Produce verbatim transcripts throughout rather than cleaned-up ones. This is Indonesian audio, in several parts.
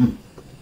Hmm.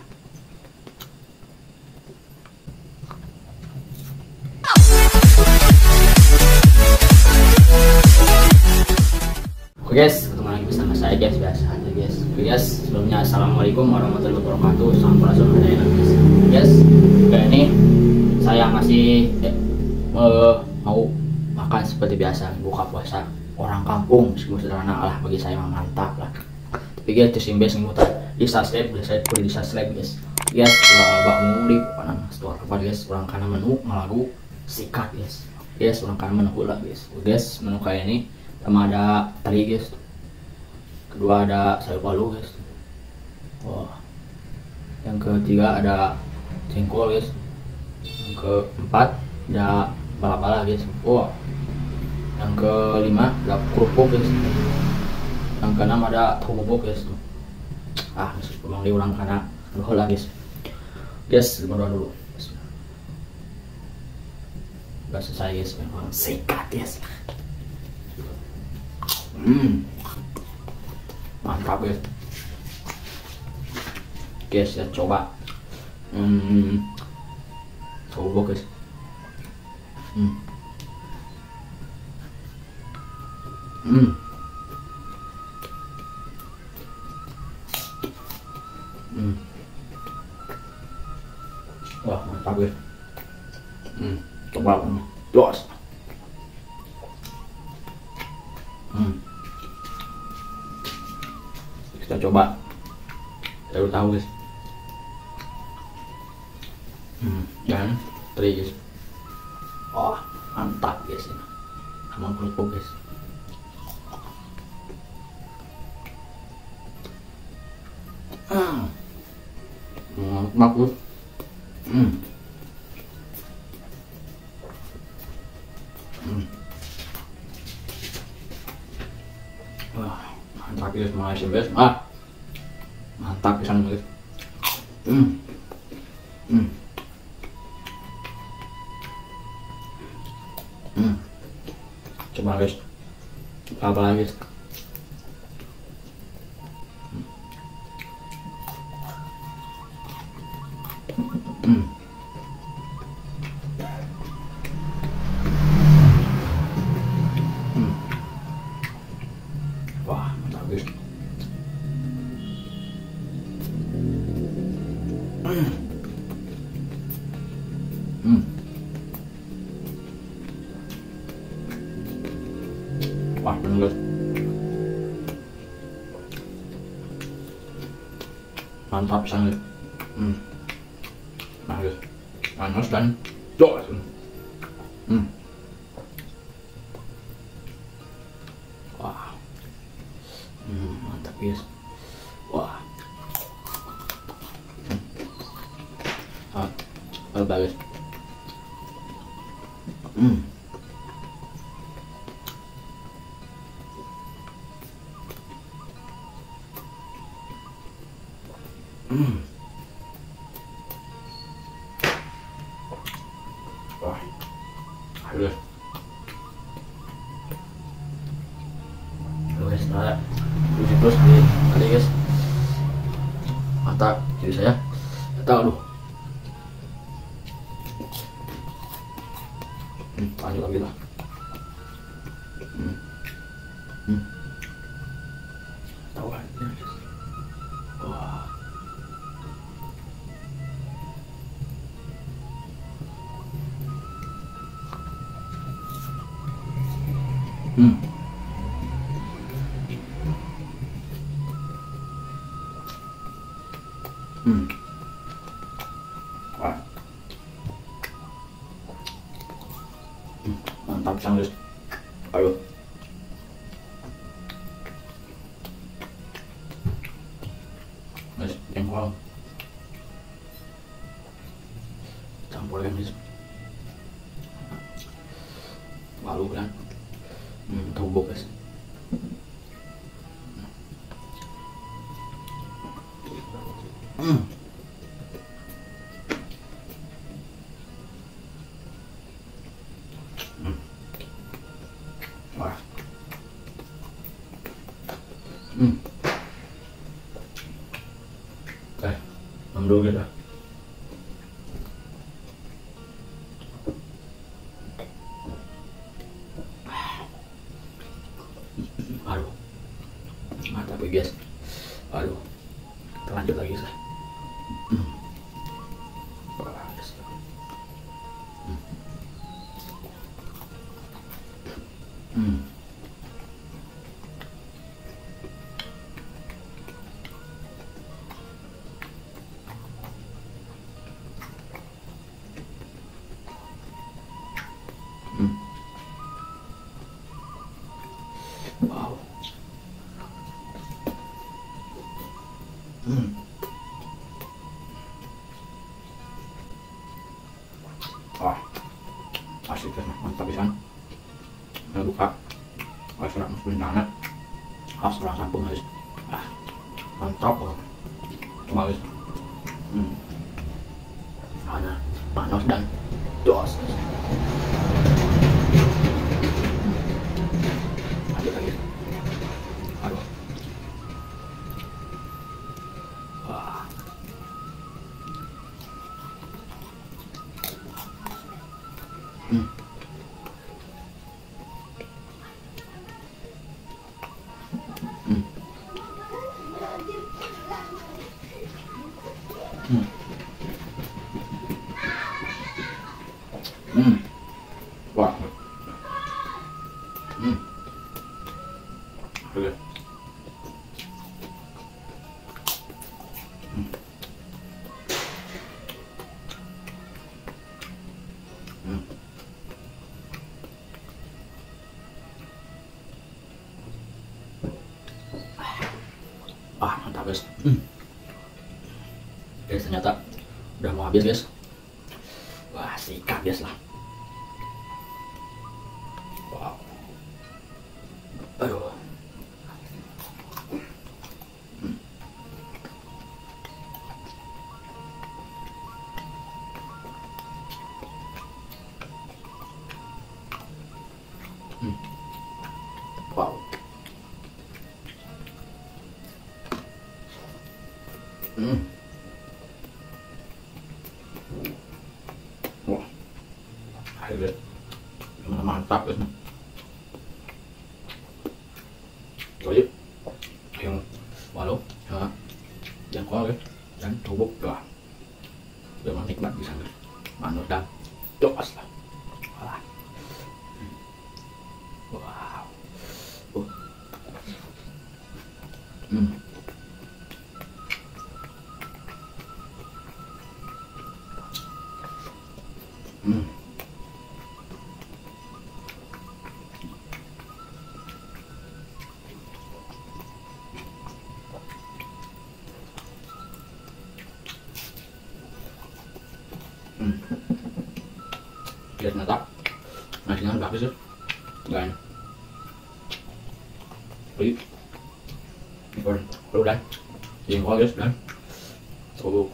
Oke guys, ketemu lagi bersama saya guys, biasa aja guys. Oke guys, sebelumnya assalamualaikum warahmatullahi wabarakatuh. Sampurasun guys. Guys, kayak ini saya masih eh, uh, mau makan seperti biasa, buka puasa orang kampung, meskipun sederhana lah bagi saya mantap lah. Tapi guys, terus imbes ngemutar di subscribe, di saya boleh di subscribe guys. Guys, kalau bak muli panan setor apa guys, orang kana menu ngalagu sikat guys. Guys, orang kana menu pula guys. Guys, menu kayak ini sama ada teri guys. Kedua ada sayur palu guys. Wah. Yang ketiga ada jengkol guys. Yang keempat ada bala-bala guys. Wah. Yang kelima ada kerupuk guys. Yang keenam ada tahu bubuk guys. Ah, memang di ulang karena dulu lah guys. Guys, berdoa dulu. Udah selesai guys, memang sikat guys. Hmm, mantap guys. Guys, ya coba. Hmm, coba guys. Hmm, hmm, hmm. Wah, mantap guys. Hmm, coba los. Hmm. Kita coba baru tahu guys. Hmm, dan teri guys. Oh, mantap guys ini. Sama kerupuk guys. Ah, mantap guys. Hmm. Hmm. Wah, mantap guys, makasih guys. Ah, mantap pisan guys. Hmm, hmm, hmm. Coba guys, apa lagi? Hmm. Hmm. Wah, mantap guys. Hmm. Hmm. Wah, bener guys. Mantap sangat. Hmm. Nah guys, panas dan jos. Hmm. Wah. Hmm, mantap guys. Wah. Hmm. Ah, bagus. Hmm. Hmm. Wah. Aduh. Aduh guys, nah, terus terus di tadi guys. Mata jadi saya. Tahu aduh. Hmm, lanjut lagi lah. Hmm. Hmm. Tahu kan? Wah. Hmm. Hmm. Wah. Hmm. Mantap sangat. Ayo. Guys, jengkol. Campur kan guys. Malu kan. Hmm, tubuh guys. Hmm. Hmm. Wah. Hmm. Oke. Ambil kita. Aduh, mantap ya guys. Aduh, kita lanjut lagi sih. Hmm. Hmm. Hmm. Wow. Hmm. Wah, asik kan, mantap pisan. Nah, buka, wah serak masukin tangan, khas orang kampung guys. Ah, mantap banget, cuma guys. Hmm. Ada panas dan dos. Lanjut lagi. Aduh. Wah. Hmm. Hmm. Hmm. Hmm. Wah. Hmm. Oke. Hmm. Hmm. Ah, mantap guys. Hmm. Guys, ternyata udah mau habis guys. Wah, sikat guys lah. Wow. Aduh. Hmm. Hmm. Wow. Hmm. Wah, akhirnya mantap guys. Jadi yang walau ya, yang kau guys dan tubuh doa memang nikmat bisa guys. Manut dan doa lah. Walah. Wow. Uh. Hmm. Hmm. Hmm. Lihat mantap. Nasinya udah habis ya. Dan Wih, ini udah dan jengkol guys dan tubuh.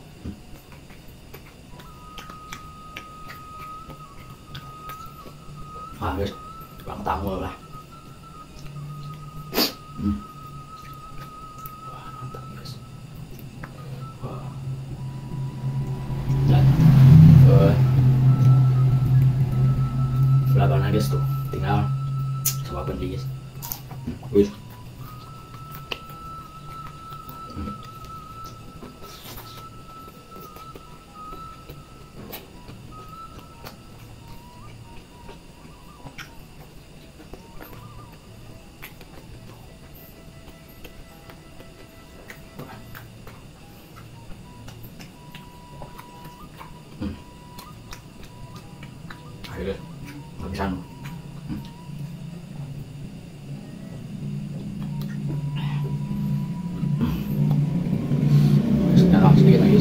Ah guys, bang tamu lah. Hmm. Wah, mantap guys. Wah. Dan uh, belakang guys tuh tinggal suapin guys. Hmm. Wih. Hmm. Hmm. Akhirnya nggak bisa. Hmm. Sekarang sedikit lagi.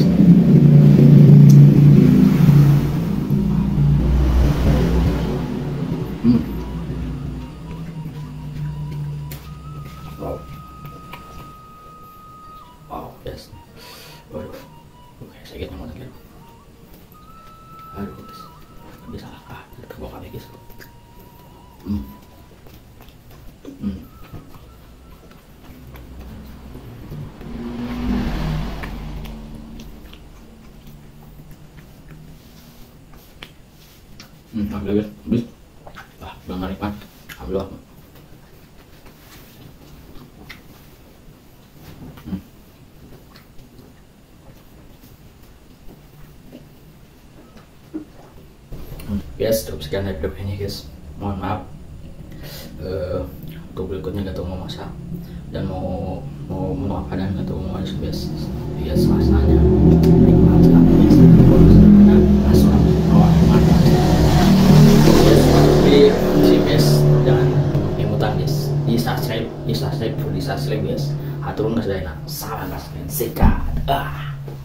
Hmm. Wow. Wow, yes. Waduh. Oke, sakitnya mau lagi. Aduh, guys. Bisa ah, kebawa lagi guys. Hmm. Hmm. Alhamdulillah guys, habis. Wah, benar nikmat. Alhamdulillah. Hmm. Hmm. Guys, cukup sekian dari video ini guys. Mohon maaf. Uh, untuk berikutnya gak tau mau masak dan mau mau mau apa dan gak tau mau masak guys. Bias rasanya nikmat sekali guys. Rasanya asam bawang mantap. Guys, di sini guys jangan emutan guys. Di subscribe, di subscribe, di subscribe guys. Haturun kasih dana. Salam kasih sekat. Ah.